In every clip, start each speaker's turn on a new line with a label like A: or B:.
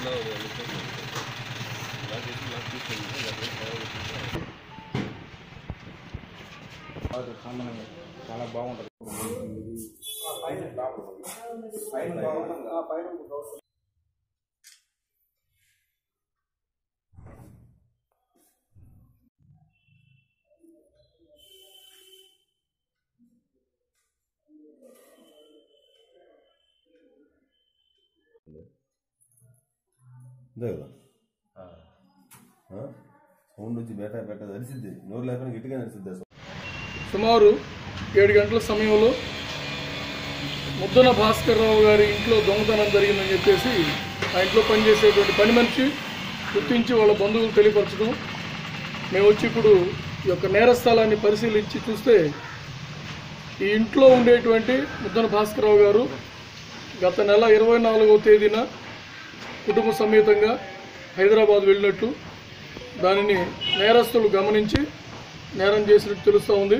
A: చాలా బాగుంటుంది.
B: సౌండ్ వచ్చి బేటా బేటా నడిచిద్ది, నోరు లేకుండా గట్టిగా నడిచిద్ది.
C: సుమారు 7 గంటల సమయంలో ముద్దన భాస్కర్ రావు గారి ఇంట్లో దొంగతనం జరిగిందని చెప్పేసి ఆ ఇంట్లో పనిచేసేటువంటి పని మనిషి గుర్తించి వాళ్ళ బంధువులు తెలియపరచడం, మేము వచ్చి ఇప్పుడు ఈ యొక్క నేరస్థలాన్ని పరిశీలించి చూస్తే ఈ ఇంట్లో ఉండేటువంటి ముద్దన భాస్కర్ రావు గారు గత నెల 24వ తేదీన కుటుంబ సమేతంగా హైదరాబాద్ వెళ్ళినట్టు, దానిని నేరస్తులు గమనించి నేరం చేసినట్టు తెలుస్తూ ఉంది.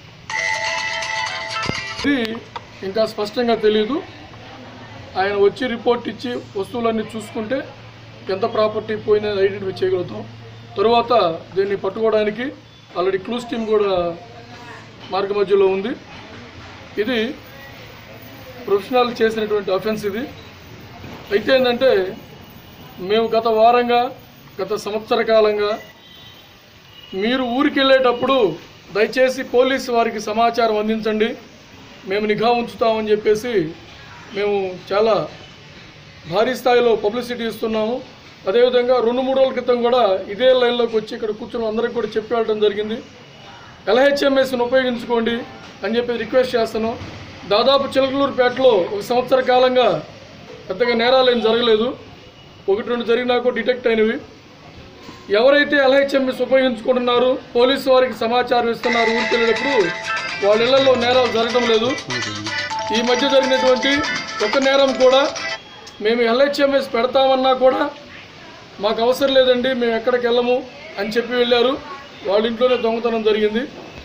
C: ఇది ఇంకా స్పష్టంగా తెలియదు. ఆయన వచ్చి రిపోర్ట్ ఇచ్చి వస్తువులన్నీ చూసుకుంటే ఎంత ప్రాపర్టీ పోయిందని ఐడెంటిఫై చేయగలుగుతాం. తరువాత దీన్ని పట్టుకోవడానికి ఆల్రెడీ క్లూస్ టీమ్ కూడా మార్గ మధ్యలో ఉంది. ఇది ప్రొఫెషనల్ చేసినటువంటి అఫెన్స్ ఇది. అయితే ఏంటంటే మేము గత వారంగా, గత సంవత్సర కాలంగా మీరు ఊరికి వెళ్ళేటప్పుడు దయచేసి పోలీసు వారికి సమాచారం అందించండి, మేము నిఘా ఉంచుతామని చెప్పేసి మేము చాలా భారీ స్థాయిలో పబ్లిసిటీ ఇస్తున్నాము. అదేవిధంగా 2-3 రోజుల క్రితం కూడా ఇదే లైన్లోకి వచ్చి ఇక్కడ కూర్చుని అందరికి కూడా చెప్పి వెళ్ళడం జరిగింది. LHMSను ఉపయోగించుకోండి అని చెప్పి రిక్వెస్ట్ చేస్తున్నాం. దాదాపు చిలకలూరుపేటలో 1 సంవత్సర కాలంగా పెద్దగా నేరాలు ఏం జరగలేదు, 1-2 జరిగినా కూడా డిటెక్ట్ అయినవి. ఎవరైతే LHMS ఉపయోగించుకుంటున్నారు, పోలీసు వారికి సమాచారం ఇస్తున్నారు ఊరికి వెళ్ళేటప్పుడు, వాళ్ళ ఇళ్లలో నేరాలు జరగడం లేదు. ఈ మధ్య జరిగినటువంటి ఒక నేరం కూడా మేము LHMS పెడతామన్నా కూడా మాకు అవసరం లేదండి, మేము ఎక్కడికి వెళ్ళము అని చెప్పి వెళ్ళారు. వాళ్ళ ఇంట్లోనే దొంగతనం జరిగింది.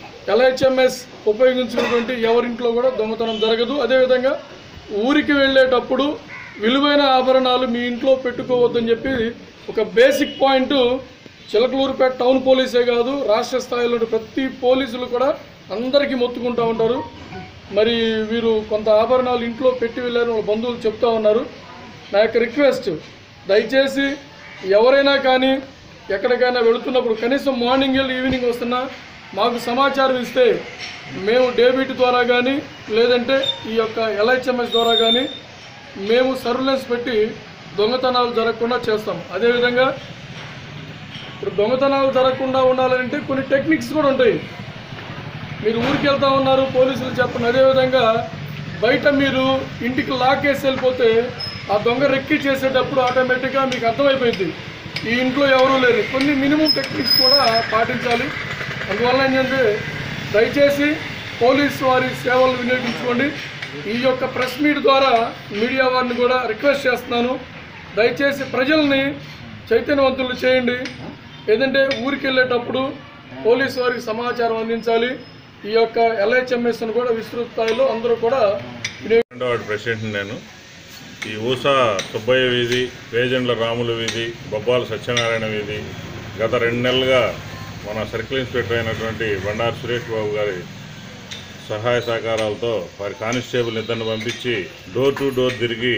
C: LHMS ఉపయోగించినటువంటి ఎవరింట్లో కూడా దొంగతనం జరగదు. అదేవిధంగా ఊరికి వెళ్ళేటప్పుడు విలువైన ఆభరణాలు మీ ఇంట్లో పెట్టుకోవద్దని చెప్పి ఒక బేసిక్ పాయింట్ చిలకలూరుపేట టౌన్ పోలీసే కాదు, రాష్ట్ర స్థాయిలో ప్రతి పోలీసులు కూడా అందరికీ మొత్తుకుంటూ ఉంటారు. మరి వీరు కొంత ఆభరణాలు ఇంట్లో పెట్టి వెళ్ళారని వాళ్ళ బంధువులు చెప్తూ ఉన్నారు. నా యొక్క రిక్వెస్ట్, దయచేసి ఎవరైనా కానీ ఎక్కడికైనా వెళుతున్నప్పుడు కనీసం మార్నింగ్ వెళ్ళి ఈవినింగ్ వస్తున్నా మాకు సమాచారం ఇస్తే మేము డేబిట్ ద్వారా కానీ లేదంటే ఈ యొక్క LHMS ద్వారా కానీ మేము సర్వేలెన్స్ పెట్టి దొంగతనాలు జరగకుండా చేస్తాం. అదేవిధంగా ఇప్పుడు దొంగతనాలు జరగకుండా ఉండాలంటే కొన్ని టెక్నిక్స్ కూడా ఉంటాయి. మీరు ఊరికి వెళ్తూ ఉన్నారు, పోలీసులు చెప్పండి. అదేవిధంగా బయట మీరు ఇంటికి లాక్ వేసి వెళ్ళిపోతే ఆ దొంగ రెక్కి చేసేటప్పుడు ఆటోమేటిక్గా మీకు అర్థమైపోయింది ఈ ఇంట్లో ఎవరూ లేరు. కొన్ని మినిమం టెక్నిక్స్ కూడా పాటించాలి. అందువల్ల ఏంటంటే దయచేసి పోలీసు వారి సేవలు వినియోగించుకోండి. ఈ యొక్క ప్రెస్ మీట్ ద్వారా మీడియా వారిని కూడా రిక్వెస్ట్ చేస్తున్నాను, దయచేసి ప్రజల్ని చైతన్యవంతులు చేయండి. ఏదంటే ఊరికి వెళ్ళేటప్పుడు పోలీసు వారికి సమాచారం అందించాలి. ఈ యొక్క LHMSను కూడా విస్తృత స్థాయిలో అందరూ కూడా
D: ప్రెసిడెంట్. నేను ఈ ఊసా సుబ్బయ్య వీధి, వేజెండ్ల రాముల వీధి, బొబ్బాల సత్యనారాయణ వీధి గత 2 నెలలుగా మన సర్కిల్ ఇన్స్పెక్టర్ అయినటువంటి బండారు సురేష్ బాబు గారి సహాయ సహకారాలతో వారి కానిస్టేబుల్ ఇద్దరిని పంపించి డోర్ టు డోర్ తిరిగి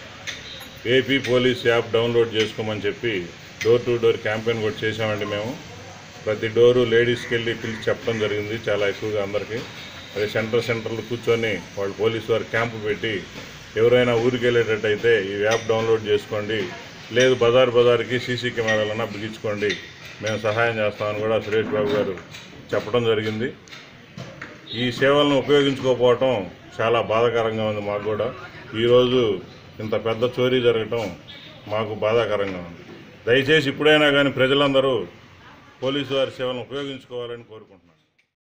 D: ఏపీ పోలీస్ యాప్ డౌన్లోడ్ చేసుకోమని చెప్పి డోర్ టు డోర్ క్యాంపెయిన్ కూడా చేసామండి. మేము ప్రతి డోరు లేడీస్కి వెళ్ళి పిలిచి చెప్పడం జరిగింది, చాలా ఎక్కువగా అందరికీ. అదే సెంటర్లు కూర్చొని వాళ్ళు పోలీసు వారు క్యాంపు పెట్టి ఎవరైనా ఊరికి వెళ్ళేటట్టయితే ఈ యాప్ డౌన్లోడ్ చేసుకోండి, లేదు బజార్కి సీసీ కెమెరాలన్నా బిగించుకోండి, మేము సహాయం చేస్తామని కూడా సురేష్ బాబు గారు చెప్పడం జరిగింది. ఈ సేవలను ఉపయోగించుకోకపోవటం చాలా బాధాకరంగా ఉంది మాకు కూడా. ఈరోజు ఇంత పెద్ద చోరీ జరగటం మాకు బాధాకరంగా ఉంది. దయచేసి ఇప్పుడైనా కానీ ప్రజలందరూ పోలీసు వారి సేవలను ఉపయోగించుకోవాలని కోరుకుంటున్నాను.